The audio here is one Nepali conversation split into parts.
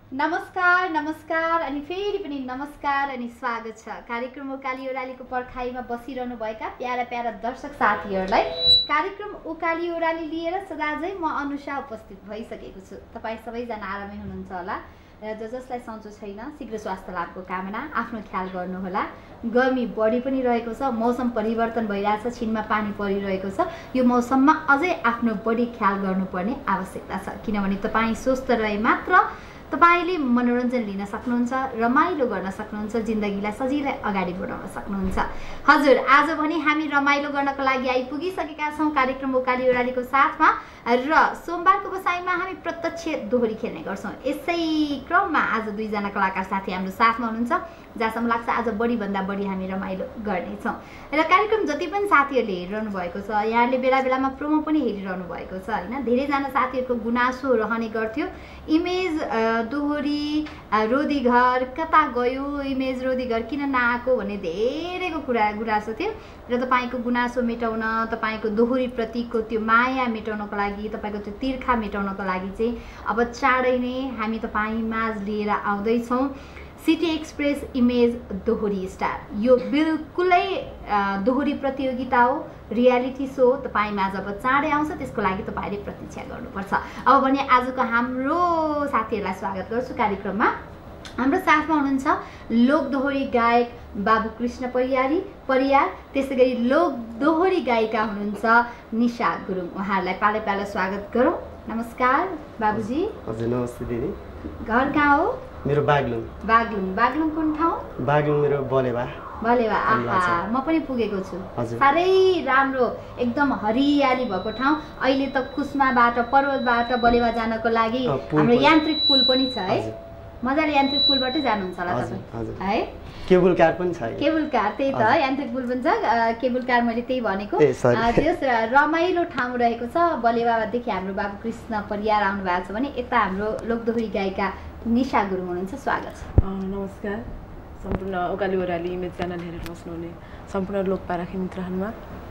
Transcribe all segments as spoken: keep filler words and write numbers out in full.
नमस्कार नमस्कार अनि फेरि पनि नमस्कार अनि स्वागत छ कार्यक्रम उकाली ओरालीको पर्खाइमा बसिरहनु भएका प्यारा प्यारा दर्शक साथीहरूलाई। कार्यक्रम उकाली ओराली लिएर सदाझै म अनुषा उपस्थित भइसकेको छु। तपाईँ सबैजना आरामै हुनुहुन्छ होला र ज जसलाई सन्चो छैन शीघ्र स्वास्थ्य लाभको कामना, आफ्नो ख्याल गर्नुहोला। गर्मी बढी पनि रहेको छ, मौसम परिवर्तन भइरहेछ, छिनमा पानी परिरहेको छ। यो मौसममा अझै आफ्नो बढी ख्याल गर्नुपर्ने आवश्यकता छ, किनभने तपाईँ स्वस्थ रहे मात्र तपाईले मनोरञ्जन लिन सक्नुहुन्छ, रमाइलो गर्न सक्नुहुन्छ, जिन्दगीलाई सजिलै अगाडि बढाउन सक्नुहुन्छ। हजुर, आज भने हामी रमाइलो गर्नको लागि आइपुगिसकेका छौँ कार्यक्रम उकाली ओरालीको साथमा र सोमबारको बसाइमा हामी प्रत्यक्ष दोहोरी खेल्ने गर्छौँ। यसै क्रममा आज दुईजना कलाकार साथी हाम्रो साथमा हुनुहुन्छ, जहाँसम्म लाग्छ आज बढीभन्दा बढी हामी रमाइलो गर्नेछौँ। र कार्यक्रम जति पनि साथीहरूले हेरिरहनु भएको छ, यहाँले बेला बेलामा प्रोमो पनि हेरिरहनु भएको छ होइन। धेरैजना साथीहरूको गुनासो रहने गर्थ्यो, इमेज दोहोरी रोदी घर कता गयो, इमेज रोदी घर किन नआएको भन्ने धेरैको कुरा गुनासो थियो। र तपाईँको गुनासो मेटाउन, तपाईँको दोहोरी प्रतिको त्यो माया मेटाउनको लागि, तपाईँको त्यो तिर्खा मेटाउनको लागि चाहिँ अब चाँडै नै हामी तपाईँ माझ लिएर आउँदैछौँ सिटी एक्सप्रेस इमेज दोहोरी स्टार। यो बिल्कुलै दोहोरी प्रतियोगिता हो, रियालिटी सो तपाईँ माझ अब चाँडै आउँछ, त्यसको लागि तपाईँले प्रतीक्षा गर्नुपर्छ। अब भने आजको हाम्रो साथीहरूलाई स्वागत गर्छु कार्यक्रममा। हाम्रो साथमा हुनुहुन्छ लोक दोहोरी गायक बाबु कृष्ण परियारी परियार, त्यसै गरी लोक दोहोरी गायिका हुनुहुन्छ निशा गुरुङ। उहाँहरूलाई पालो पालो स्वागत गरौँ। नमस्कार बाबुजी। हजुर नमस्ते दिदी। घर कहाँ हो? मेरो बागलुङ। बागलुङ बागलुङ कुन ठाउँ? बागलुङ मेरो बलेवा। बलेवा, आहा, म पनि पुगेको छु। साह्रै राम्रो एकदम हरियाली भएको ठाउँ। अहिले त कुस्माबाट पर्वतबाट बलेवा जानको लागि हाम्रो यान्त्रिक पुल पनि छ है। मजाले यान्त्रिक पुलबाटै जानुहुन्छ होला तपाईँ है। केबल कार पनि छ। केबल कार, त्यही त यान्त्रिक पुल पनि छ, केबल कार मैले त्यही भनेको। त्यस रमाइलो ठाउँ रहेको छ बलेवादेखि। हाम्रो बाबु कृष्ण परियार आउनु भएको छ भने यता हाम्रो लोकदोहोरी गायिका निशा गुरुङ हुनुहुन्छ, स्वागत छ। नमस्कार सम्पूर्ण उकाली ओराली इमेज च्यानल हेरेर बस्नुहुने सम्पूर्ण लोकपारखी मित्रहरूमा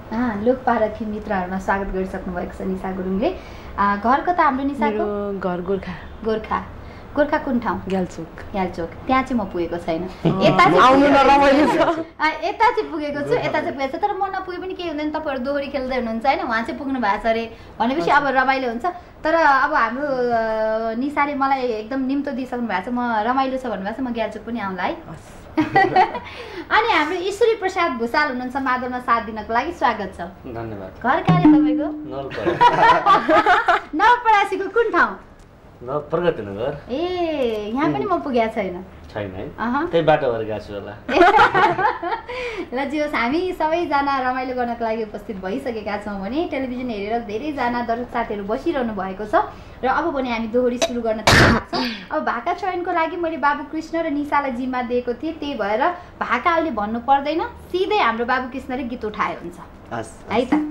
लोकपारखी मित्रहरूमा स्वागत गरिसक्नु भएको छ निशा गुरुङले। घर कता हाम्रो निशाको? घर गोर्खा। गोर्खा गोर्खा कुन ठाउँ? ग्यालचोक। ग्यालचोक, त्यहाँ चाहिँ म पुगेको छैन। यता यता चाहिँ पुगेको छु, यता चाहिँ पुगेको छ, तर म नपुगे पनि केही हुँदैन। तपाईँहरू दोहोरी खेल्दै हुनुहुन्छ होइन, उहाँ चाहिँ पुग्नु भएको छ अरे भनेपछि अब रमाइलो हुन्छ। तर अब हाम्रो निशाले मलाई एकदम निम्तो दिइसक्नु भएको छ, म रमाइलो छ भन्नुभएको छ, म ग्यालचोक पनि आउँला है। अनि हाम्रो ईश्वरी प्रसाद भुषाल हुनुहुन्छ मादलमा साथ दिनको लागि, स्वागत छ। धन्यवाद। घर कहाँ तपाईँको? नवलपरासीको कुन ठाउँ? प्रगति नगर। ए, यहाँ पनि म पुगेको छैन। छैन है, त्यही बाटोभरि गएको छु होला। ल जे होस्, हामी सबैजना रमाइलो गर्नको लागि उपस्थित भइसकेका छौँ भने टेलिभिजन हेरेर धेरैजना दर्शक साथीहरू बसिरहनु भएको छ र अब भने हामी दोहोरी सुरु गर्न तयार छौँ। अब भाका चयनको लागि मैले बाबु कृष्ण र निशालाई जिम्मा दिएको थिएँ, त्यही भएर भाका अहिले भन्नु पर्दैन, सिधै हाम्रो बाबु कृष्णले गीत उठाए हुन्छ है त।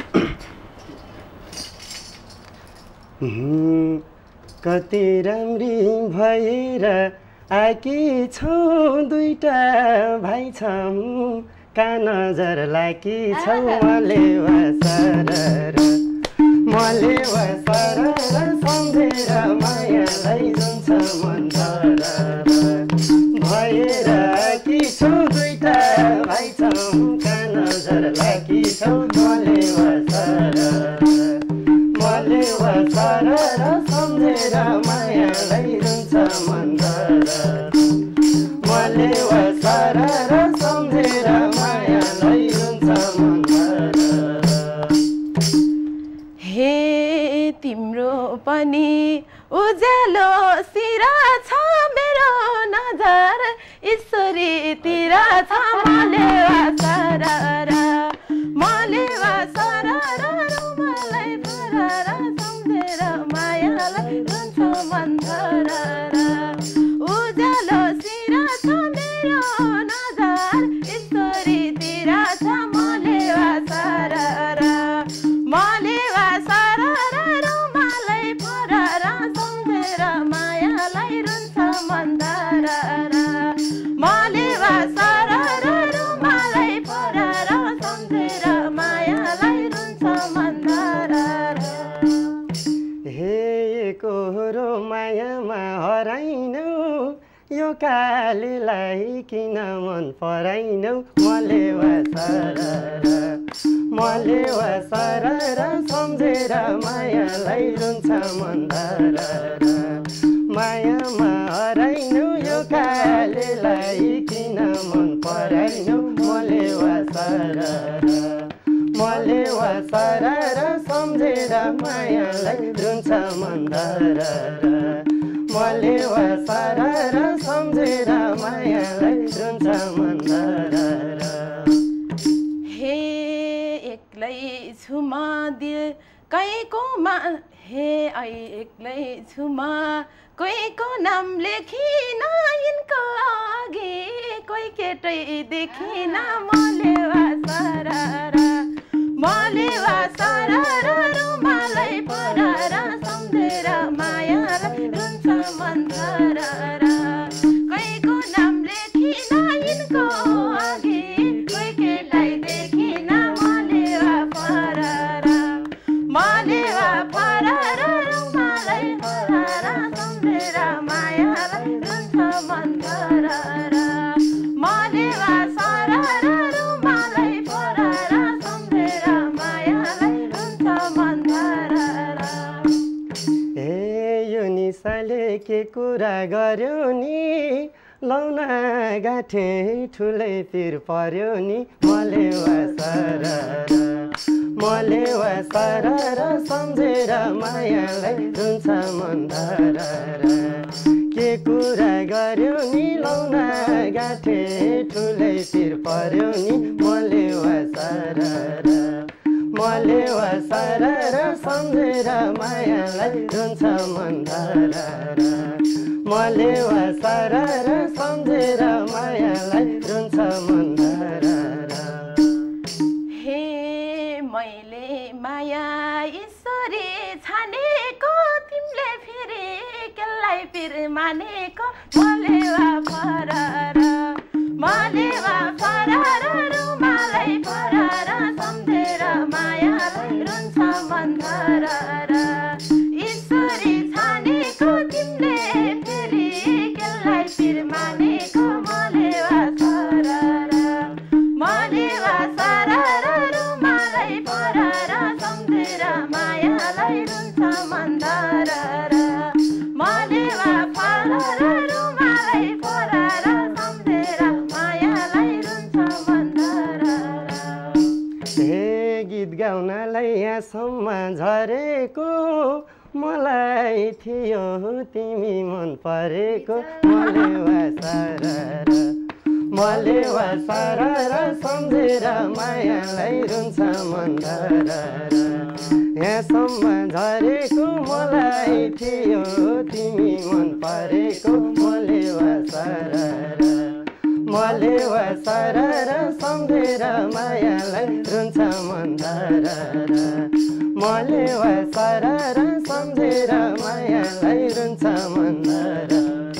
कति राम्री भएर आकी छौ, दुईटा भाइ छौँ, का नजर लाकी छौ, मलेवा सरर मलेवा सरर सम्झेर मायालाई जुन्छ मन भएर आकी छौ, दुईटा भाइ छौँ, का नजर लाकी छौ, मलेवा सरर मलेवा सरर सम्झेर मायालाई जुन्छ मन मलेवा सरर सम्झेर मायालाई जुन्छ मन। हे तिम्रो पनि उज्यालो सिरा छ, मेरो नजर ईश्वरीतिर छ, मलेवा सरर मलेवा सरर रुमालाई फरर सम्झेर मायालाई रुन्छ मन धरर। उज्यालो सिरा छ मेरो नजर ईश्वरीतिर छ, मलेवा सरर मलेवा सरर रुमालाई फरर सम्झेर मायालाई रुन्छ मन धरर। मलेवा सरर रुमालाई फरर सम्झेर माया तोरो मायामा हराइनौ यो कालीलाई किन मन पराइनौ मलेवा सररा मलेवा सररा सम्झेर मायालाई रुन्छ मन धररा मायामा हराइनौ यो कालीलाई किन मन पराइनौ मलेवा सररा मलेवा सररा सम्झेर मायालाई रुन्छ मन धररा मलेवा सररा सम्झेर मायालाई रुन्छ मन धररा हे एक्लै छु म दिल कैको मा हे ऐ एक्लै छु म कोहीको नाम लेखिन यिनको अघि कोही केटै देखिन मलेवा सररा मलेवा सररा रुमालै पररा सम्झेर मायालाई रुन्छ मन धररा कोहीको नाम लेखिन यिनको अघि कोही केटै देखिन मलेवा पररा मलेवा पररा रुमालै पररा सम्झेर मायालाई रुन्छ मन धररा मलेवा सररा रुमालै पररा सम्झेर मायालाई रुन्छ मन धररा ए यो निसाले के कुरा गर्यो नि लौन गाठे ठुलै पिर पर्यो नि मलेवा सररा मलेवा सररा सम्झेर मायालाई रुन्छ मन धररा के कुरा गर्यो नि लौन गाठे ठुलै पिर पर्यो नि मलेवा सररा मलेवा सररा सम्झेर मायालाई रुन्छ मन धररा मलेवा सररा सम्झेर मायालाई रुन्छ मन धररा हे मैले माया ईश्वरी छानेको तिमीले फेरि केलाई पिर मानेको मलेवा पररा मलेवा पररा रुमालै पररा सम्झेर मायालाई रुन्छ मन धररा ईश्वरी छानेको तिमीले फेरि केलाई पिर मानेको मलेवा सररा मलेवा सररा रुमालै पररा सम्झेर मायालाई रुन्छ मन धररा मलेवा पररा रुमालै पररा सम्झेर मायालाई रुन्छ मन धररा हे गीत गाउनलाई यहाँसम्म झरेको मलाई थियो तिमी मन परेको मलेवा सररा मलेवा सररा सम्झेर मायालाई रुन्छ मन धररा यहाँसम्म झरेको मलाई थियो तिमी मन परेको मलेवा सररा मलेवा सररा सम्झेर मायालाई रुन्छ मन धररा मलेवा सररा सम्झेर मायालाई रुन्छ मन धररा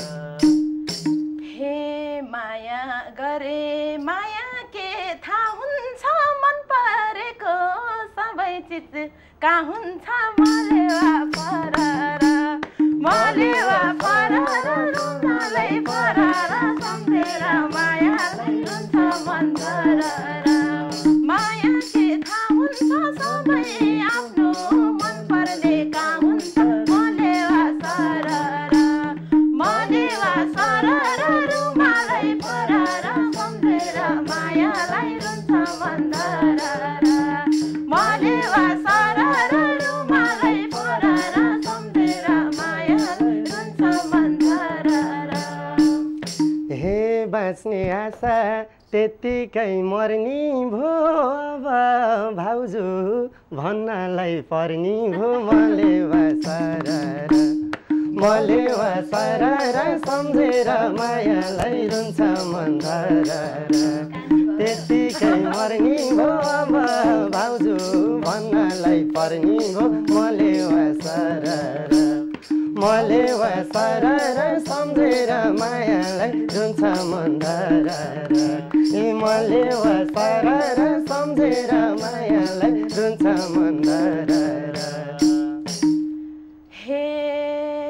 हे माया गरे माया के थाहा हुन्छ मन परेको सबै चिज का हुन्छ मलेवा पररा मलेवा पररा रुमालै पररा सम्झेर मायालाई रुन्छ मन धररा माया के थाहा हुन्छ सबै आफ्नो मन पर्ने का हुन्छ मलेवा सररा मलेवा सररा रुमालै पररा सम्झेर मायालाई रुन्छ मन धररा मलेवा सररा रुमालै पररा सम्झेर मायालाई रुन्छ मन धररा हे बाँच्ने आशा त्यत्तिकै मर्नी भो अब भाउजू भन्नलाई पर्नी भो मलेवा सररा मलेवा सररा सम्झेर मायालाई रुन्छ मन धररा त्यत्तिकै मर्नी भो अब भाउजू भन्नलाई पर्नी भो मलेवा सररा मलेवा सररा सम्झेर मायालाई रुन्छ मन धररा ए मलेवा सररा सम्झेर मायालाई रुन्छ मन धररा हे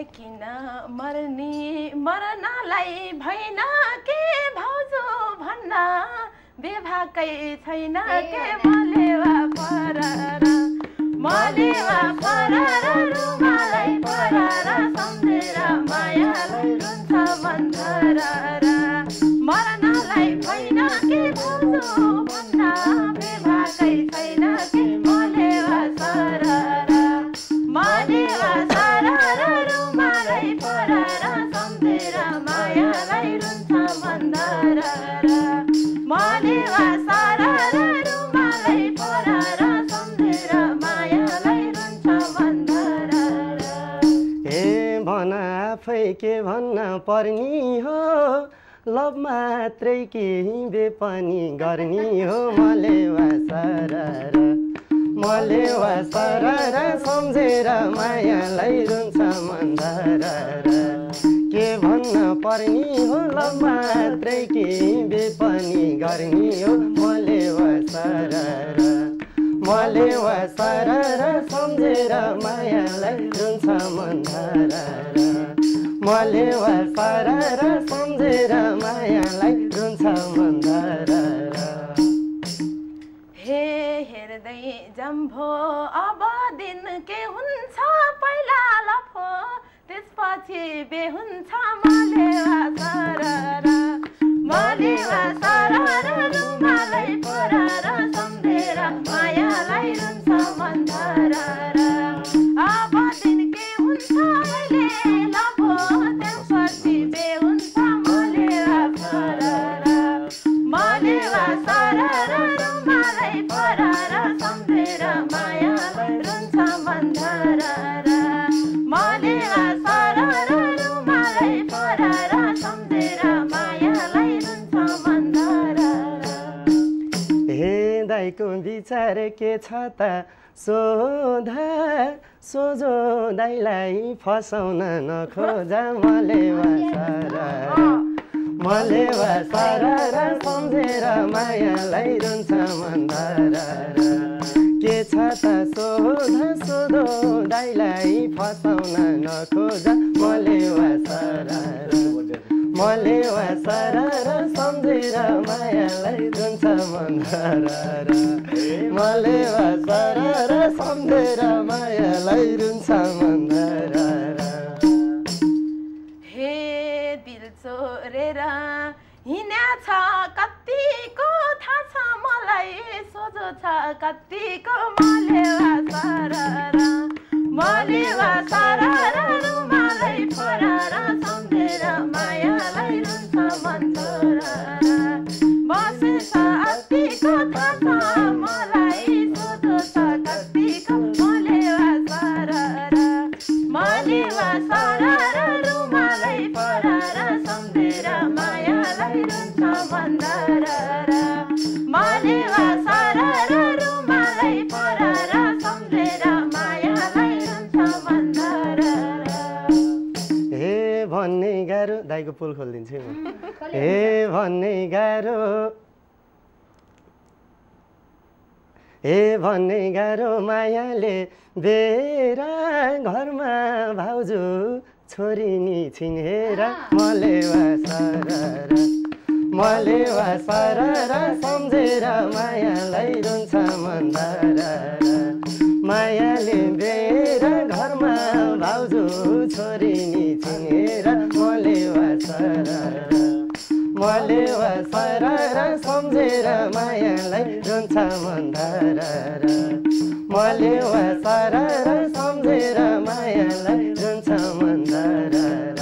मर्नी मर्नलाई भएन के भाउजू भन्न बेभाकै छैन के मलेवा परर मलेवा परर रुमालै परर सम्झेर मायालाई रुन्छ मन धरर मर्नलाई भएन के भाउजू भन्न बेभाकै छैन के मलेवा सरर मलेवा सरर रुमालै परर सम्झेर मायालाई रुन्छ मन धरर मलेवा सरर रुमालै परर सम्झेर मायालाई रुन्छ मन धरर ए भन आफै के भन्न पर्नी हो लभ मात्रै कि बे पनि गर्ने हो मलेवा सरर मलेवा सरर सम्झेर मायालाई रुन्छ मन धरर के भन्न पर्नी हो लभ मात्रै कि बे पनि गर्ने हो मलेवा सरर मलेवा सरर सम्झेर मायालाई रुन्छ मन धरर मलेवा सरर सम्झेर मायालाई रुन्छ मन धरर हे हेर्दै जम्भो अब दिन के हुन्छ पहिला लफो त्यसपछि बे हुन्छ मलेवा सरर मलेवा सरर रुमालै परर सम्झेर मायालाई रुन्छ मन धरर अब दिन के हुन्छ अहिले लफो त्यसपछि बे हुन्छ मलेवा सरर मलेवा सरर रुमालै परर सम्झेर मायालाई रुन्छ मन धरर मलेवा सरर रुमालै परर सम्झेर मायालाई रुन्छ मन धरर हे दाइको विचार के छ त सोधा सोझो दाइलाई फसाउन नखोजा मलेवा सरर मलेवा सरर सम्झेर मायालाई रुन्छ मन धरर के छ त सोधा सोधो दाइलाई फसाउन नखोजा मलेवा सरर मलेवा सरर सम्झेर मायालाई रुन्छ मन धरर मलेवा सरर सम्झेर मायालाई रुन्छ मन धरर हे दिल चोरेर हिँड्या छ कतिको थाहा छ मलाई सोझो छ कतिको मलेवा सरर मलेवा सरर रुमालै परर सम्झेर मायालाई रुन्छ मन धरर बसेछ अतिको थाहा छ मलाई सोझो छ कतिको मलेवा सरर मलेवा सरर रुमालै परर सम्झेर मायालाई रुन्छ मन धरर मलेवा सरर रुमालै परर सम्झेर मायालाई रुन्छ मन धरर हे भन्ने गाह्रो दाइको पुल खोलिदिन्छु म हे भन्ने गाह्रो हे भन्ने गाह्रो मायाले बेरा घरमा भाउजू छोरी नि छिनेर मलेवा सरर मलेवा सरर सम्झेर मायालाई रुन्छ मन धरर मायाले बेरा घरमा भाउजू छोरी नि छिनेर मलेवा सरर मलेवा सरर सम्झेर मायालाई रुन्छ मन धरर मलेवा सरर सम्झेर मायालाई रुन्छ मन धरर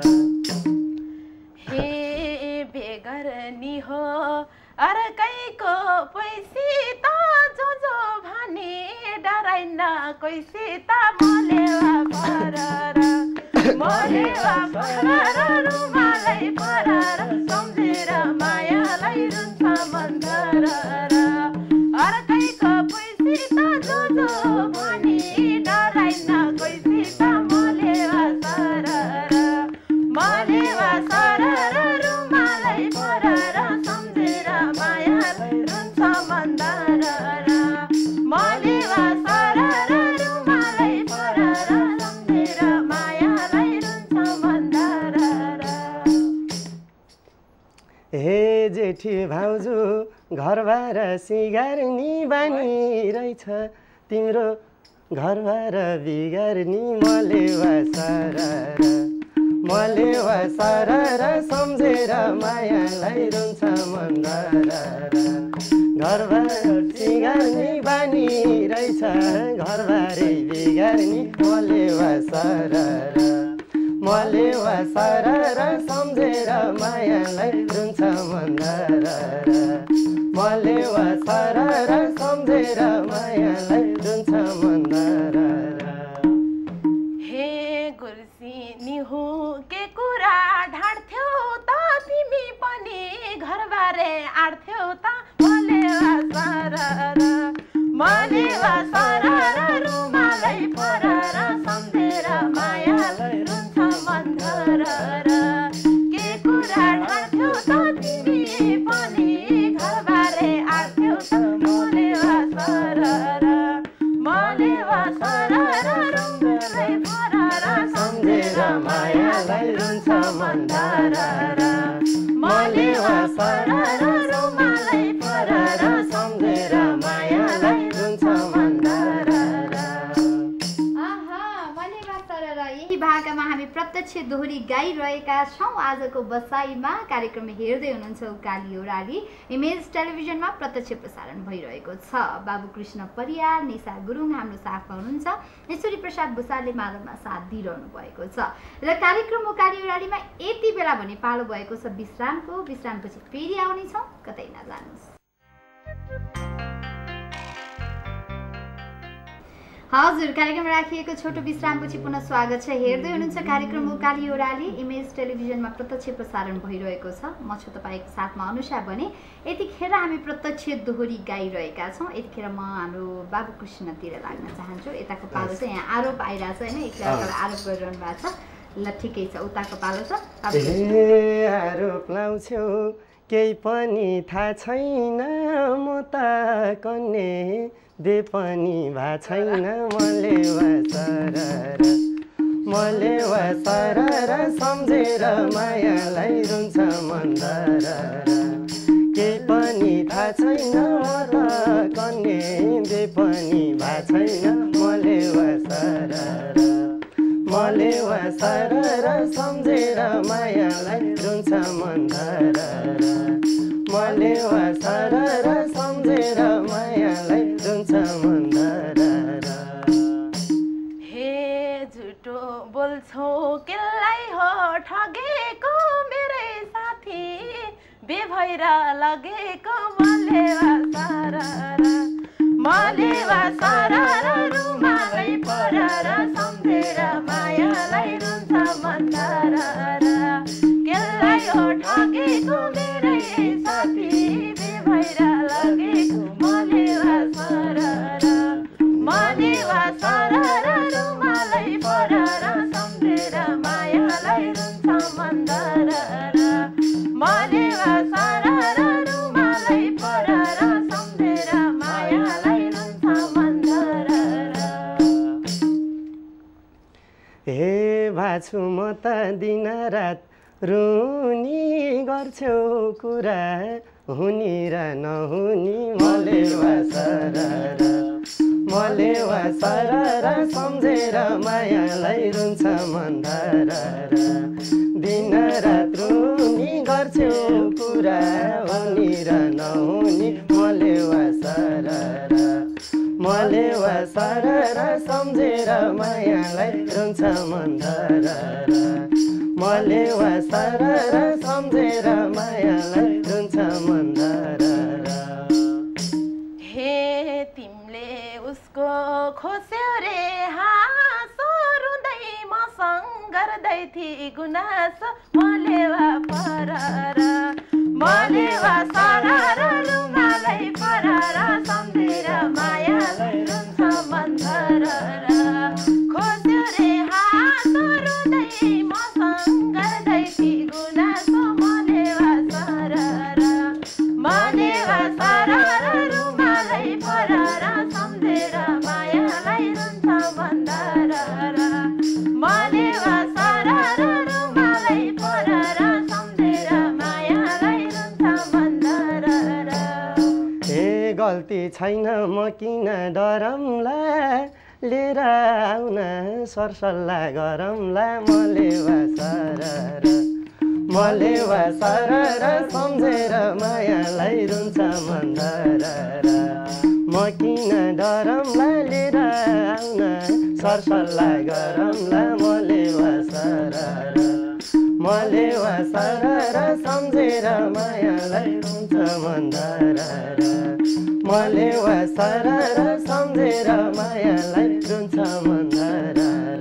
हे बेगरनी हो अर्कैको पैसित जो जो भने डराइन कैसित मलेवा परर मलेवा परर रुमालै परर सम्झेर मायालाई रुन्छ मन धरर अर्कैको पैसित जो जो भने डराइन कैसित मलेवा सरर मलेवा सरर रुमालै परर सम्झेर मायालाई रुन्छ मन धरर मलेवा सरर रुमालै परर सम्झेर मायालाई रुन्छ मन जेठी भाउजू घरबार सिगार्नी बानी रहेछ तिम्रो घरबार बिगार्नी मलेवा सरर मलेवा सरर सम्झेर मायालाई रुन्छ मन दरर घरबार सिगार्नी बानी रहेछ घरबारै बिगार्नी मलेवा सरर मलेवा सरर सम्झेर मायालाई रुन्छ मन दरर मलेवा सरर सम्झेर मायालाई रुन्छ मन दरर हे गुर्सिनी हो के कुरा ढाड्थ्यौ त तिमी पनि घरबारे आड्थ्यौ त मलेवा सरर मलेवा सरर रुमालै फरर सम्झेर मायालाई रुन्छ मन दरर के कुरा ढाड्थ्यौ त तिमी पनि घरबारे आड्थ्यौ त मलेवा सरर मलेवा सरर रुमालै फरर सम्झेर मायालाई रुन्छ मन दरर मलेवा सरर रुमालै फरर सम्झेर मायालाई रुन्छ मन दरर आहा मलेवा सरर यही भाकामा हामी प्रत्यक्ष दोहोरी गाइरहेका छौँ आजको बसाइमा। कार्यक्रम हेर्दै हुनुहुन्छ उकाली ओह्राली इमेज टेलिभिजनमा प्रत्यक्ष प्रसारण भइरहेको छ। बाबु कृष्ण परियार निशा गुरुङ हाम्रो साथमा हुनुहुन्छ। ईश्वरी प्रसाद भूषालले माधवमा साथ दिइरहनु भएको छ र कार्यक्रम उकाली ओह्रालीमा यति बेला भने पालो भएको छ विश्रामको। विश्रामपछि फेरि आउनेछौँ, कतै नजानुहोस्। हजुर, कार्यक्रम राखिएको छोटो विश्रामपछि पुनः स्वागत छ। हेर्दै हुनुहुन्छ कार्यक्रम उकाली ओह्राली इमेज टेलिभिजनमा प्रत्यक्ष प्रसारण भइरहेको छ। म छु तपाईँको साथमा अनुषा भने। यतिखेर हामी प्रत्यक्ष दोहोरी गाइरहेका छौँ। यतिखेर म हाम्रो बाबु कृष्णतिर लाग्न चाहन्छु। यताको पालो चाहिँ यहाँ आरोप आइरहेको छ होइन, एकलाई आरोप गरिरहनु भएको छ। ल ठिकै छ, उताको पालो छ। ए आरोप लाउँछौ केही पनि थाहा छैन म त कन्ने दे पनि भा छैन मलेवा सरर मलेवा सरर सम्झेर मायालाई रुन्छ मन दरर केही पनि थाहा छैन म त कन्ने दे पनि भा छैन मलेवा सरर मलेवा सरर सम्झेर मायालाई रुन्छ मन दरर मलेवा सरर सम्झेर मायालाई रुन्छ मन दरर हे झुटो बोल्छौ केलाई हो ठगेको मेरै साथी बेभएर लगेको मलेवा सरर मलेवा सरर रुमालै फरर सम्झेर मायालाई रुन्छ मन दरर केलाई हो ठगेको मेरै साथी बेभएर लगेको मलेवा सरर मलेवा सरर रुमालै फरर सम्झेर मायालाई रुन्छ मन दरर मलेवा सरर रुमालै फरर सम्झेर मायालाई रुन्छ मन दरर हे भाछु म त दिन रात रुनी गर्छौ कुरा हुनी र नहुनी मलेवा सरर मलेवा सरर सम्झेर मायालाई रुन्छ मन दरर दिन रात रुनी गर्छौ कुरा हुनी र नहुनी मलेवा सरर मलेवा सरर सम्झेर मायालाई रुन्छ मन दरर मलेवा सरर सम्झेर मायालाई रुन्छ मन दरर हे तिमीले उसको खोस्यो रे हाँसो रुँदै मसँग गर्दै थिए गुनासो मलेवा फरर मलेवा सरर रुमालै फरर सम्झेर मायालाई रुन्छ मन दरर खोस्यो रे हाँसो रुँदै मसँग गर्दै थिए गुनासो मलेवा सरर मलेवा सरर रुमालै फरर सम्झेर मायालाई रुन्छ मन दरर मलेवा सरर रुमालै फरर सम्झेर मायालाई रुन्छ मन गल्ती छैन म किन डरमला लिएर आउन सरसल्लाह गरौँला मलेवा सरर मलेवा सरर सम्झेर मायालाई रुन्छ मन धरर म किन डरमला लिएर आउन सरसल्लाह गरौँला मलेवा सरर मलेवा सरर सम्झेर मायालाई रुन्छ मन धरर मलेवा सरर सम्झेर मायालाई रुन्छ मन धरर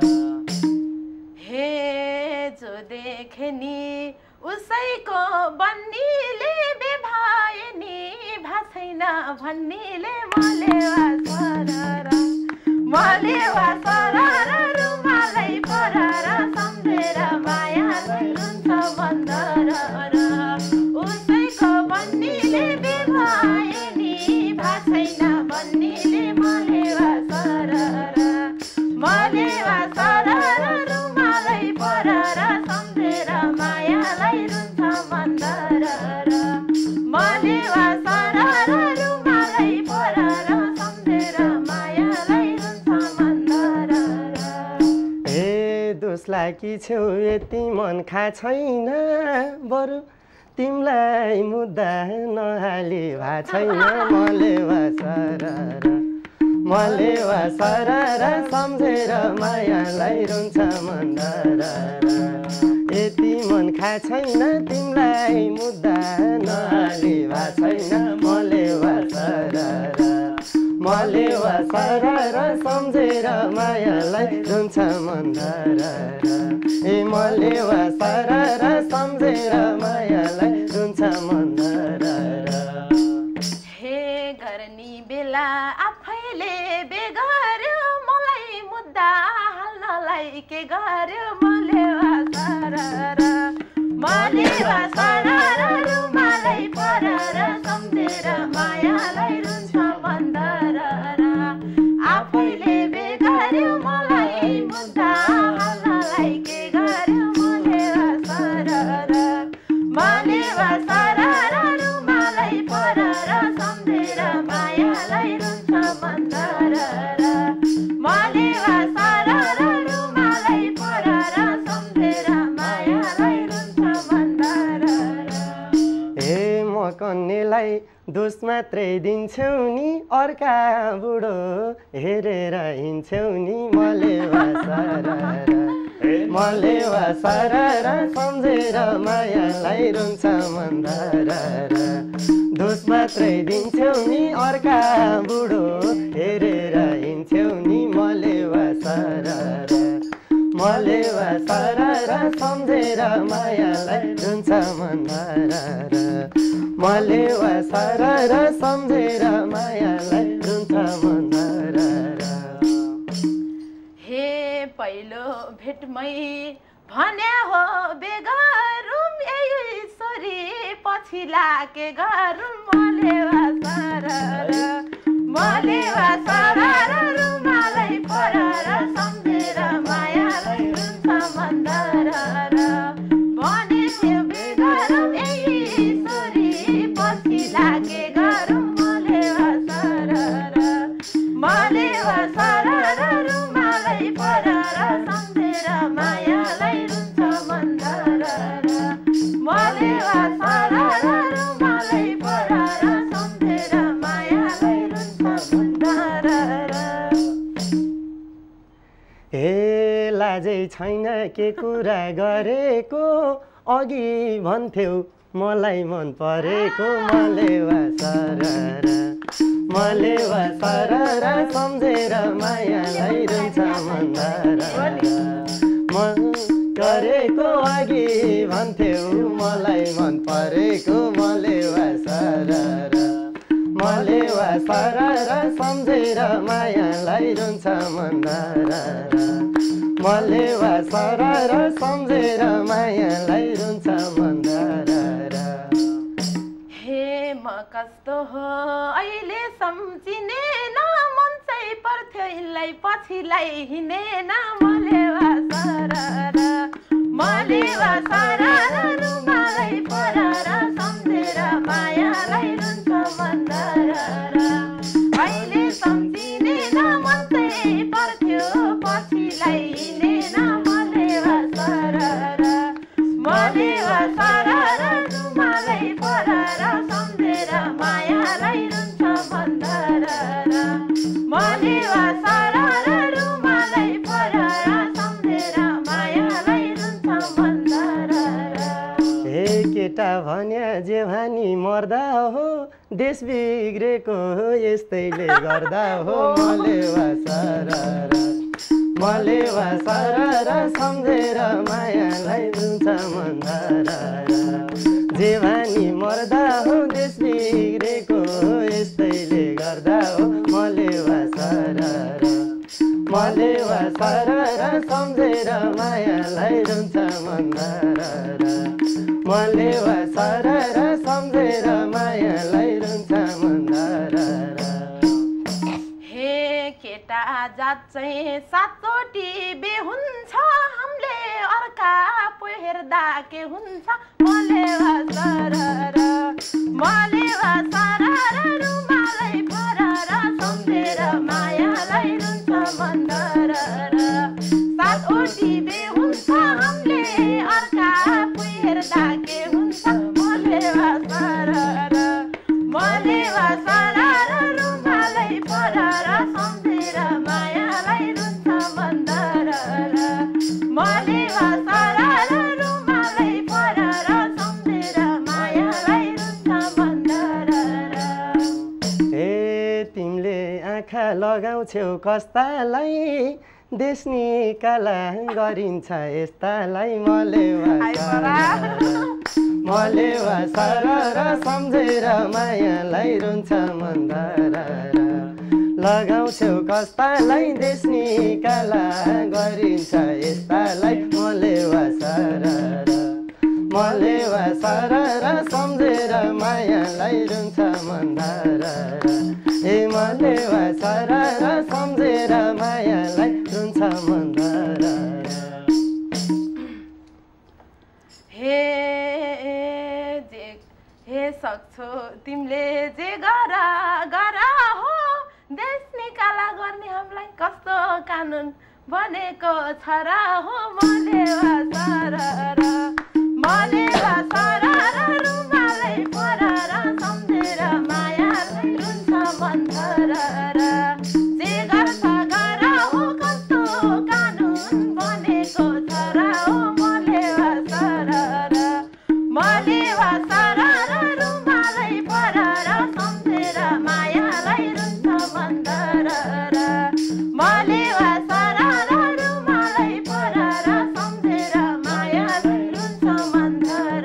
हे जो देखे नि उसैको बन्नीले बेभाए नि भाछैन भन्नीले मलेवा सरर मलेवा सरर रुमालै परर सम्झेर मायालाई रुन्छ मन धरर उसैको बन्नीले बेभाए नि भाछैन भन्नीले मलेवा सरर मलेवा सरर रुमालै परर सम्झेर मायालाई रुन्छ मन धरर मलेवा सरर रुमालै परर सम्झेर मायालाई रुन्छ मन धरर हे दोस्लाई कि छेउ यति मन खा छैन बरु तिमीलाई मुद्दा नहाली भा छैन मलेवा सरर मलेवा सरर सम्झेर मायालाई रुन्छ मन धरर यति मन खा छैन तिमीलाई मुद्दा नहाली भा छैन मलेवा सरर मलेवा सरर सम्झेर मायालाई रुन्छ मन धरर ए मलेवा सरर सम्झेर मायालाई रुन्छ मन धरर हे गर्ने बेला आफैले बेगर्यो मलाई मुद्दा हाल्नलाई के गर्यो मलेवा सरर मलेवा सरर रुमालै परर सम्झेर मायालाई रुन्छ मन धरर आफैले बेगर्यो मलाई मुद्दा हाल्नलाई के गर्यो मलेवा सरर मलेवा सरर रुमालै परर सम्झेर मायालाई रुन्छ मन धरर मलेवा सरर रुमालै परर सम्झेर मायालाई रुन्छ मन धरर हे म कन्नेलाई दोष मात्रै दिन्छौ नि अर्का बुढो हेरेर हिँड्छौ नि मलेवा सरर मलेवा सरर सम्झेर मायालाई रुन्छ मन धरर दोष मात्रै दिन्छौ नि अर्का बुढो हेरेर हिँड्छौ नि मलेवा सरर मलेवा सरर सम्झेर मायालाई रुन्छ मन धरर मलेवा सरर सम्झेर मायालाई रुन्छ मन धरर हे पहिलो भेटमै भन्या हो बेगरुम ईश्वरी पछिला के गरुम मलेवा सरर मलेवा सरर रुमालै परर सम्झेर मायालाई रुन्छ मन धरर भने थियो बेगरुम ईश्वरी पछिला के गरुम मलेवा सरर मलेवा सरर रुमालै परर सम्झेर मायालाई रुन्छ मन धरर मलेवा सरर रुमालै परर सम्झेर मायालाई रुन्छ मन धरर हे लाजै छैन के कुरा गरेको अघि भन्थ्यौ मलाई मन परेको मलेवा सरर मलेवा सरर सम्झेर मायालाई रुन्छ मन धरर मन गरेको अघि भन्थ्यौ मलाई मन परेको मलेवा सरर मलेवा सरर सम्झेर मायालाई रुन्छ मन धरर मलेवा सरर सम्झेर मायालाई रुन्छ मन धरर हे म कस्तो हो अहिले सम्झिने न मन चाहिँ पर्थ्यो यिनलाई पछिलाई हिँडेन मलेवा सरर मलेवा सरर रुमालै परर सम्झेर मायालाई रुन्छ मन धरर केटा भन्या जेवानी मर्दा हो देश बिग्रेको यस्तैले गर्दा हो मलेवा सरर मलेवा सरर सम्झेर मायालाई रुन्छ मन्दर जेवानी मर्दा हो देश बिग्रेको यस्तैले गर्दा हो मलेवा सरर मलेवा सरर सम्झेर मायालाई रुन्छ मन्दर मलेवा सरर सम्झेर मायालाई रुन्छ मन्दर हे केटा जात चाहिँ सातचोटि बे हुन्छ हामीले अर्का पो हेर्दा के हुन्छ मलेवा सरर मलेवा सरर रुमालै फरर सम्झेर मायालाई रुन्छ मन्दर सातचोटि बे हुन्छ हामीले अर्का पो हेर्दा के हुन्छ मलेवा सरर मलेवा सरर रुमालै फरर सम्झेर मायालाई रुन्छ मन्दर मलेवा सरर रुमालै फरर सम्झेर मायालाई रुन्छ मन्दर हे तिमीले आँखा लगाउँछौ कस्तालाई देश निकाला गरिन्छ यस्तालाई मलेवा सरर मलेवा सरर सम्झेर मायालाई रुन्छ मन्दर लगाउँछौ कस्तालाई देश निकाला गरिन्छ यस्तालाई मलेवा सरर मलेवा सरर सम्झेर मायालाई रुन्छ मन्दर ए मलेवा सरर सम्झेर मायालाई रुन्छ मन्दर हे जे हे सक्छौ तिमीले जे गर गर हो देश निकाला गर्ने हामीलाई कस्तो कानुन बनेको छ र हो मलेवा सरर मलेवा सरर रुमालै फरर सम्झेर मायालाई रुन्छ मन्दर जे गर्छ गर हो कस्तो कानुन बनेको छ र हो मलेवा सरर मलेवा सरर रुमालै फरर सम्झेर मायालाई रुन्छ मन्दर मलेवा सरर रुमालै फरर सम्झेर मायालाई रुन्छ मन्दर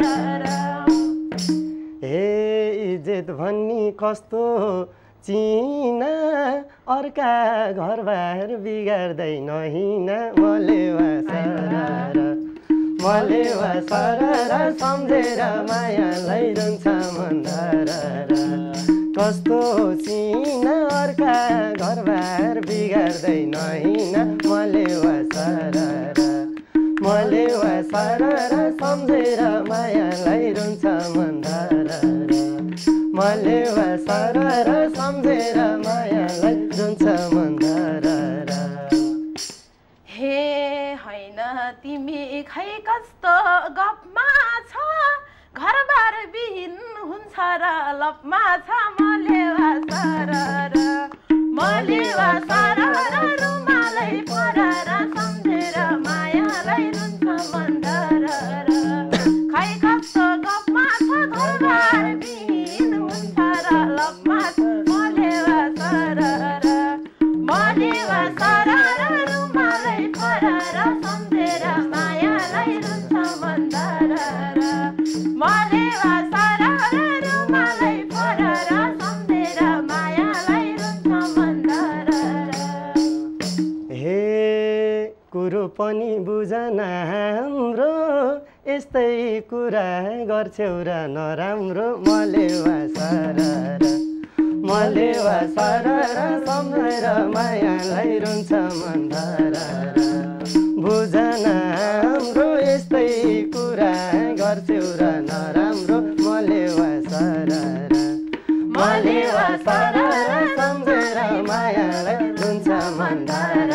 हे इज्जत भन्ने कस्तो चिन अर्का घरबार बिगार्दैन हिँड मलेवा सरर मलेवा सरर सम्झेर मायालाई रुन्छ मन्दर कस्तो चिन अर्का घरबार बिगार्दैन हिँड मलेवा सरर मलेवा सरर सम्झेर मायालाई रुन्छ मन्दर मलेवा सरर सम्झेर मायालाई रुन्छ मन्दर हे होइन तिमी खै कस्तो गफमा छ घरबार बिहीन हुन्छ र लपमा छ मलेवा सरर मलेवा सरर रुमालै फरर सम्झेर मायालाई रुन्छ मन्दर खै कस्तो गफमा छ घरबार बिहीन हुन्छ र लपमा छ मलेवा सरर मलेवा सरर रुमालै फरर सम्झेर मायालाई रुन्छ मन्दर मलेवा सरर रुमालै फरर सम्झेर मायालाई रुन्छ मन्दर हे कुरो पनि बुझन हाम्रो यस्तै कुरा गर्छौ र नराम्रो मलेवा सरर मलेवा सरर सम्झेर मायालाई रुन्छ मन्दर बुझन हाम्रो यस्तै कुरा गर्छौ र नराम्रो मलेवा सरर मलेवा सरर सम्झेर मायालाई रुन्छ मन्दर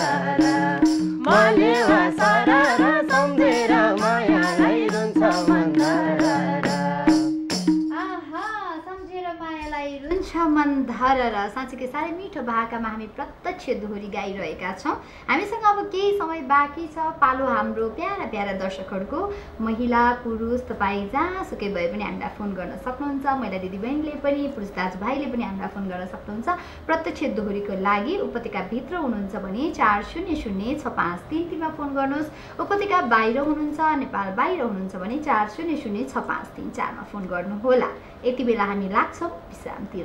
मलेवा सरर सम्झेर मायालाई रुन्छ मन्दर आहा सम्झेर मायालाई रुन्छ सम्बन्ध र साँच्चीकै साह्रै मिठो भाकामा हामी प्रत्यक्ष दोहोरी गाइरहेका छौँ। हामीसँग अब केही समय बाँकी छ। पालो हाम्रो प्यारा प्यारा दर्शकहरूको। महिला पुरुष तपाईँ जहाँसुकै भए पनि हामीलाई फोन गर्न सक्नुहुन्छ। महिला दिदीबहिनीले पनि पुरुष दाजुभाइले पनि हामीलाई फोन गर्न सक्नुहुन्छ। प्रत्यक्ष दोहोरीको लागि उपत्यकाभित्र हुनुहुन्छ भने चार शून्य शून्य छ पाँच तिन तिनमा फोन गर्नुहोस्। उपत्यका बाहिर हुनुहुन्छ, नेपाल बाहिर हुनुहुन्छ भने चार शून्य शून्य छ पाँच तिन चारमा फोन गर्नुहोला। यति बेला हामी लाग्छौँ विश्रामतिर।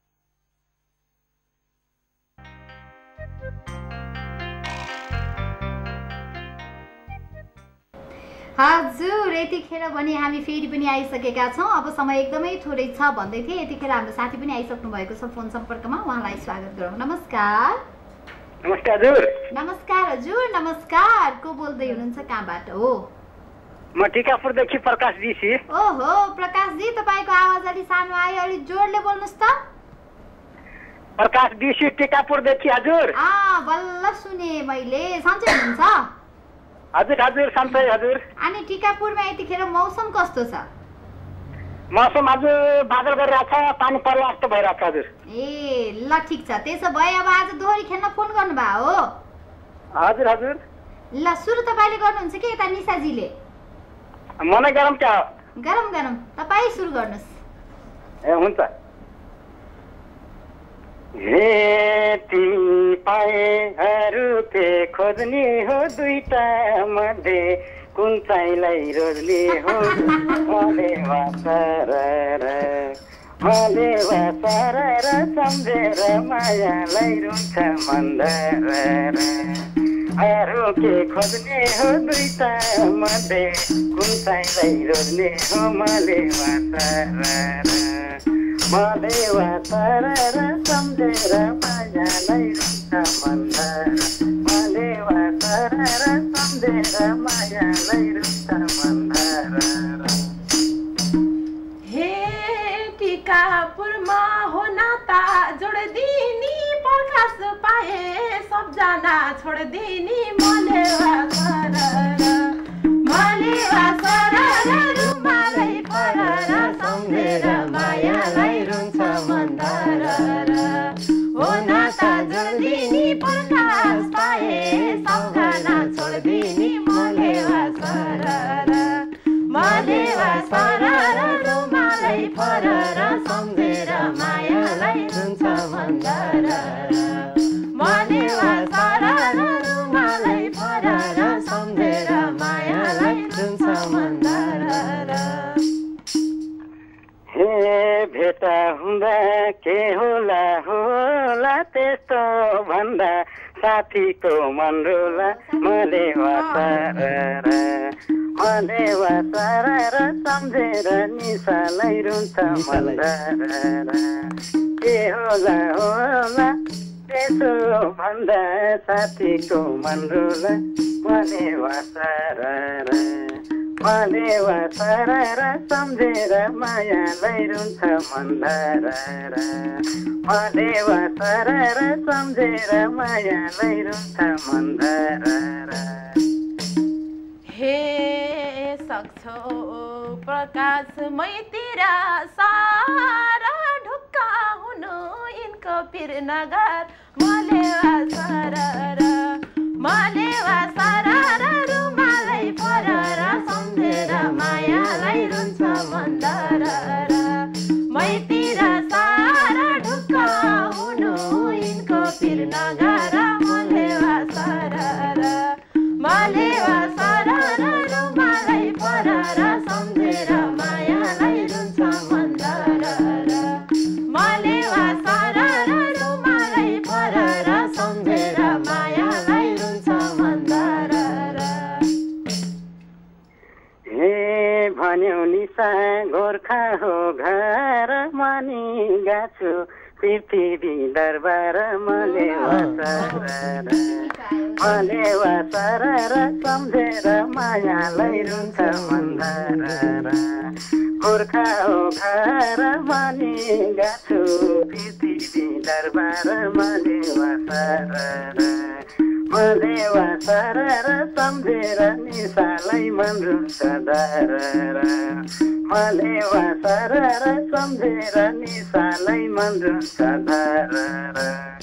हजुर, यतिखेर भने हामी फेरि पनि आइसकेका छौँ। अब समय एकदमै थोरै छ भन्दै थिएँ। यतिखेर हाम्रो साथी पनि आइसक्नु भएको छ फोन सम्पर्कमा। उहाँलाई स्वागत गरौँ। नमस्कार। नमस्कार हजुर। नमस्कार हजुर। नमस्कार। को बोल्दै हुनुहुन्छ, कहाँबाट हो? म टिकापुरदेखि प्रकाश जी। ओहो प्रकाश जी, तपाईँको आवाज अलि सानो आयो, अलि जोडले बोल्नुहोस् त। प्रकाश जी टिकापुरदेखि हजुर। अँ बल्ल सुने मैले। सन्चै हुनुहुन्छ? हजुर हजुर सन्चै हजुर। अनि टिकापुरमा यतिखेर मौसम कस्तो छ? मौसम आज बादल गरिरहेको छ, पानी पर्ला जस्तो भइरहेको छ हजुर। ए ल ठिक छ। त्यसो भए अब आज दोहोरी खेल्न फोन गर्नुभयो हो? हजुर हजुर। ल सुरु तपाईँले गर्नुहुन्छ कि यता निशाजीले? मनै गरम क्या? गरम गरम। तपाईँ सुरु गर्नुहोस्। ए हुन्छ। हेती पाएहरू के खोज्ने हो दुईटा मध्ये कुन चाहिँलाई रोज्ने हो? मलेवा सरर मलेवा सरर सम्झेर मायालाई रुन्छ मन्दर। अरू के खोज्ने हो दुईटा मध्ये कुन चाहिँलाई रोज्ने हो? मलेवा सरर मलेवा सरर सम्झेर मायालाई रुन्छ मन्दर। मलेवा सरर सम्झेर मायालाई रुन्छ मन्दर। हे टिकापुरमा हो नाता जोडिदिनी प्रकाश पाए सबजना छोडिदिनी। मलेवा सरर मलेवा सरर रुमालै फरर सम्झेर मायालाई रुन्छ मन्दर। हो नाता जोडिदिनी प्रकाश पाए सबजना छोडिदिनी। मलेवा सरर मलेवा सरर रुमालै फरर सम्झेर मायालाई रुन्छ मन्दर। मलेवा सरर रुमालै फरर सम्झेर मायालाई रुन्छ मन्दर। हे भेटा हुँदा के होला होला त्यस्तो भन्दा साथीको मन रोला। मलेवा सरर मलेवा सरर सम्झेर निशालाई रुन्छ मन्दर। के होला होला त्यसो भन्दा साथीको मन रोला। मलेवा सरर मलेवा सरर सम्झेर मायालाई रुन्छ मन्दर। मलेवा सरर सम्झेर मायालाई रुन्छ मन्दर। हे सक्छौ प्रकाश मैतिर सारा ढुक्का हुनु यिनको पिर नगर। मलेवा सरर मलेवा सरर रुमालै फरर सम्झेर मायालाई रुन्छ मन्दर। मैतिर सारा ढुक्का हुनु यिनको पिर नगर। मलेवा सरर मलेवा सरर रुमालै फरर सम्झेर मायालाई रुन्छ मन्दर। मलेवा सरर रुमालै फरर सम्झेर मायालाई रुन्छ मन्दर। हे भन्यौ निशा गोर्खा हो घर मानि गाछु पृथ्वी दरबार। मलेवा सरर मलेवा सरर सम्झेर मायालाई रुन्छ मन्दर। गोर्खा हो घर मानि गाछु पृथ्वी दरबार। मलेवा सरर मलेवा सरर सम्झेर निसालाई मन रुन्छ धरर मलेवा सरर सम्झेर निसालाई मन रुन्छ धरर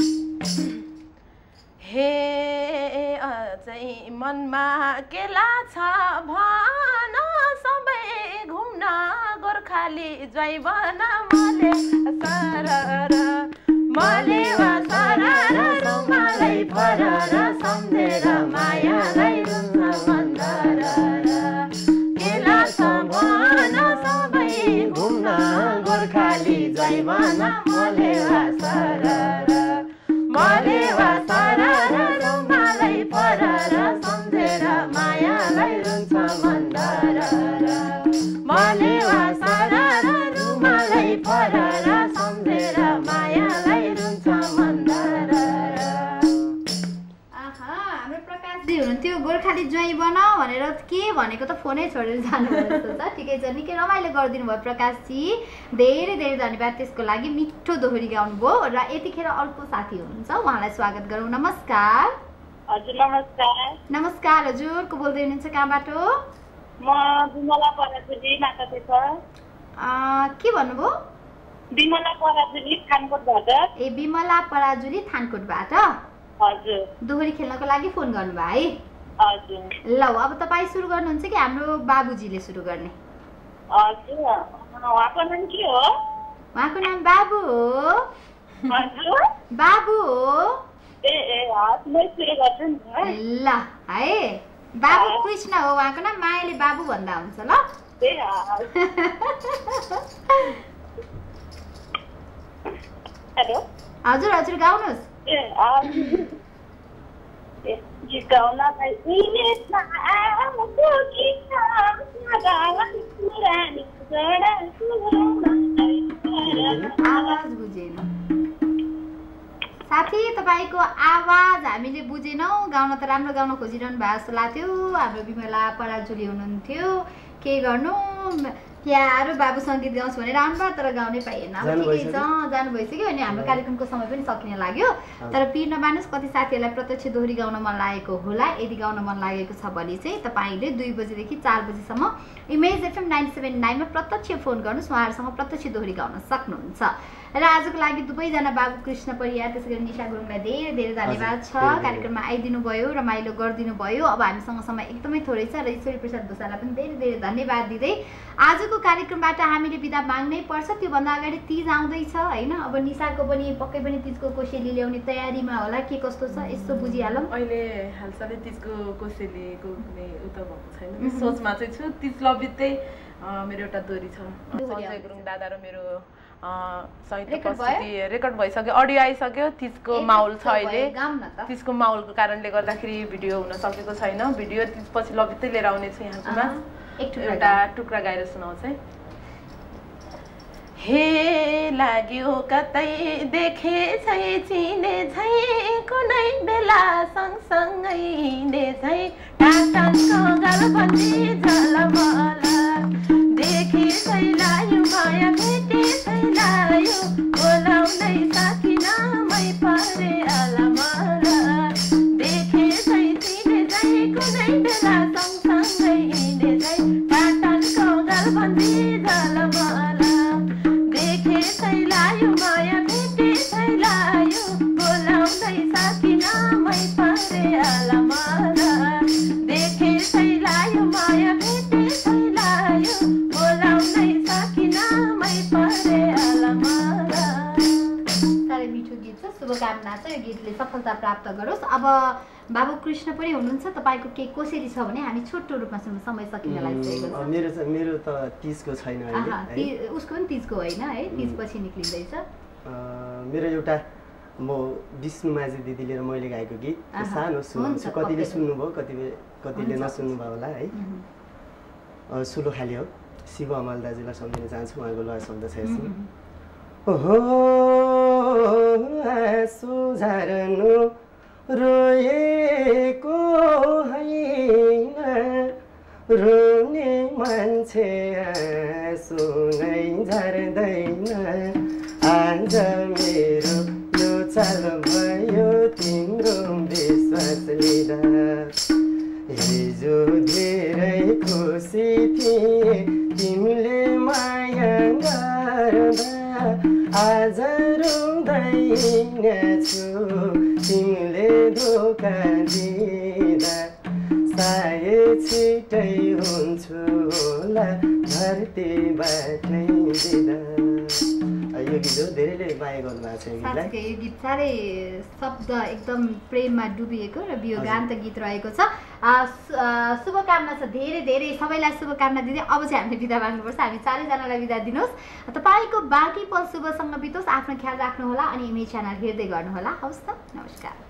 हे अझै मनमा के लाग्छ भन सबै घुम्न गोर्खाली जैवन मले सरर मलेवा सरर रुमालै फरर सम्झेर मायालाई रुन्छ मन धरर के लाग्छ भन सबै घुम्न गोर्खाली जैवन मलेवा सरर मलेवा सरर रुमालै फरर सम्झेर मायालाई रुन्छ मन धरर मलेवा सरर रुमालै फरर सम्झेर मायालाई रुन्छ मन धरर। आहा हाम्रो प्रकाशजी हुनुहुन्थ्यो गोर्खाली ज्वाइँ बनाऊ भनेर के भनेको त फोनै छोडेर जानुभयो जस्तो छ। ठिकै छ, निकै रमाइलो गरिदिनु भयो प्रकाशजी, धेरै धेरै धन्यवाद त्यसको लागि। मिठो दोहोरी गाउनुभयो र यतिखेर अर्को साथी हुनुहुन्छ, उहाँलाई स्वागत गरौँ। नमस्कार। हजुर नमस्कार। नमस्कार हजुर, को बोल्दै हुनुहुन्छ, कहाँबाट? म बिमला पराजुली मातापेटा। के भन्नुभयो? बिमला पराजुली थानकोटबाट। ए बिमला पराजुली थानकोटबाट। हजुर। दोहोरी खेल्नको लागि फोन गर्नुभयो है? हजुर। ल अब तपाईँ सुरु गर्नुहुन्छ कि हाम्रो बाबुजीले सुरु गर्ने? हजुर। उहाँको नाम के हो? उहाँको नाम बाबु हो। हजुर। बाबु हो। ए ए हस् म सुरु गर्छु नि। ल है, बाबु कृष्ण हो उहाँको नाम, मायाले बाबु भन्दा हुन्छ। ल ए हस्। हेलो। हजुर हजुर गाउनुहोस्। ए हजुर। ए गीत गाउनलाई उहिले आएको किन गाउन पुरानो जडा आवाज बुझेन साथी, तपाईँको आवाज हामीले बुझेनौँ। गाउन त राम्रो गाउन खोजिरहनु भएको जस्तो लाग्थ्यो। हाम्रो बिमला पराजुली हुनुहुन्थ्यो, के गर्नु प्यारो बाबु सङ्गीत गाउँछु भनेर आउनुभयो तर गाउनै पाइएन। अब ठिकै छ, जानु भइसक्यो अनि हाम्रो कार्यक्रमको समय पनि सकिन लाग्यो। तर पिर नमान्नुहोस्, कति साथीहरूलाई प्रत्यक्ष दोहोरी गाउन मन लागेको होला। यदि गाउन मन लागेको छ भने चाहिँ तपाईँले दुई बजीदेखि चार बजीसम्म इमेज एफएम नाइन सेभेन नाइनमा प्रत्यक्ष फोन गर्नुहोस्, उहाँहरूसँग प्रत्यक्ष दोहोरी गाउन सक्नुहुन्छ। र आजको लागि दुवैजना बाबु कृष्ण परियार त्यसै गरी निशा गुरुङलाई धेरै धेरै धन्यवाद छ। कार्यक्रममा आइदिनु भयो, रमाइलो गरिदिनु भयो। अब हामीसँग समय एकदमै थोरै छ र ईश्वरी प्रसाद भूषालाई पनि धेरै धेरै धन्यवाद दिँदै आजको कार्यक्रमबाट हामीले बिदा माग्नै पर्छ। त्योभन्दा अगाडि तिज आउँदैछ होइन? अब निशाको पनि पक्कै पनि तिजको कोसेली ल्याउने तयारीमा होला, के कस्तो छ यसो बुझिहालौँ। अहिले हालसालै तिजको कोसेलीको कुनै उता भएको छैन, सोचमा चाहिँ छु। तिज लबित्दै मेरो एउटा दोहोरी छ, सञ्जय गुरुङ दादा र मेरो संयुक्त प्रस्तुति रेकर्ड भइसक्यो, अडियो आइसक्यो। तिजको माहौल छ अहिले, तिजको माहौलको कारणले गर्दाखेरि भिडियो हुन सकेको छैन। भिडियो तिजपछि लबित्दै लिएर आउने छु यहाँकोमा। एउटा टुक्रा गाएर सुनाउँछ है। हे लाग्यो कतै देखे छै चिने छै कुनै बेला सँगसँगै हिँडे छै टाटाको गलबन्दी झलमला देखे छै लायो माया भेटे छै लायो बोलाउँदै साकिन मै परे अलमला देखे छै चिने छै कुनै बेला सँगसँगै हिँडे छै टाटाको गलबन्दी झलमला देखे छै लायो माया भेटे छै लायो बोलाउँदै साकिन मै परे अलमला देखे छै लायो माया भेटे छै लायो बोलाउँदै साकिन मै परे अलमला। साह्रै मिठो गीत छ, शुभकामना छ यो गीतले सफलता प्राप्त गरोस्। अब बाबु कृष्ण पनि हुनुहुन्छ, तपाईँको केही कोसेली छ भने हामी छोटो रूपमा सुन्नु, समय सकिन लागिसकेको छ। मेरो मेरो त तिजको छैन अहिले, उसको पनि तिजको होइन है, तिजपछि निक्लिँदैछ। मेरो एउटा म विष्णु माझी दिदीले र मैले गाएको गीत सानो सुन्छु, कतिले सुन्नुभयो कतिले कतिले नसुन्नुभयो होला है। सुलो खाली हो, शिव अमल दाजुलाई सम्झिन चाहन्छु, उहाँको लय शब्द छ यसमा। ओहो आँसु झर्नु रोएको होइन, रोने मान्छे आँसु नै झर्दैन। आज मेरो यो चाल भयो तिम्रो विश्वास लिँदा हिजो धेरै खुसी थिए तिमीले माया गर्दा आज रुँदैनेछु तिमीले धोका दिँदा सायद छिटै हुन्छु होला धरतीबाटै दिँदा। यो गीत हो धेरैले माया गर्नुभएको छ यो गीतलाई। साँच्चै यो गीत साह्रै शब्द एकदम प्रेममा डुबिएको र वियोगान्त गीत रहेको छ। शुभकामना छ धेरै धेरै सबैलाई शुभकामना दिँदै अब चाहिँ हामीले बिदा माग्नुपर्छ। हामी चारैजनालाई बिदा दिनुहोस्। तपाईँको बाँकी पल शुभसँग बितोस्। आफ्नो ख्याल राख्नुहोला अनि इमेज च्यानल हेर्दै गर्नुहोला। हवस् त, नमस्कार।